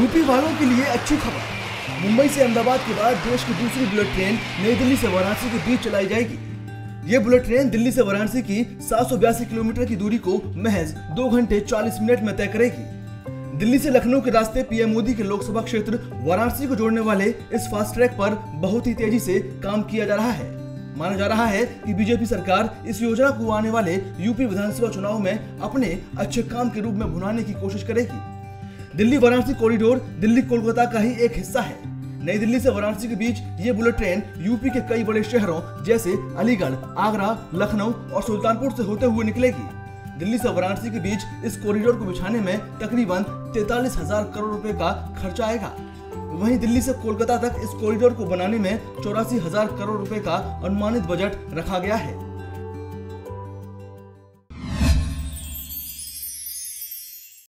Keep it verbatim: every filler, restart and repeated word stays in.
UP वालों के लिए अच्छी खबर। मुंबई से अहमदाबाद के बाद देश की दूसरी बुलेट ट्रेन नई दिल्ली से वाराणसी के बीच चलाई जाएगी। ये बुलेट ट्रेन दिल्ली से वाराणसी की सात सौ बयासी किलोमीटर की दूरी को महज दो घंटे चालीस मिनट में तय करेगी। दिल्ली से लखनऊ के रास्ते पीएम मोदी के लोकसभा क्षेत्र वाराणसी को जोड़ने वाले इस फास्ट ट्रैक पर बहुत ही तेजी से काम किया जा रहा है। माना जा रहा है कि बीजेपी सरकार इस योजना को आने वाले यूपी विधानसभा चुनाव में अपने अच्छे काम के रूप में भुनाने की कोशिश करेगी। दिल्ली वाराणसी कॉरिडोर दिल्ली कोलकाता का ही एक हिस्सा है। नई दिल्ली से वाराणसी के बीच ये बुलेट ट्रेन यूपी के कई बड़े शहरों जैसे अलीगढ़, आगरा, लखनऊ और सुल्तानपुर से होते हुए निकलेगी। दिल्ली से वाराणसी के बीच इस कॉरिडोर को बिछाने में तकरीबन तैतालीस हजार करोड़ रुपए का खर्चा आएगा। वहीं दिल्ली से कोलकाता तक इस कॉरिडोर को बनाने में चौरासी हजार करोड़ रुपए का अनुमानित बजट रखा गया है।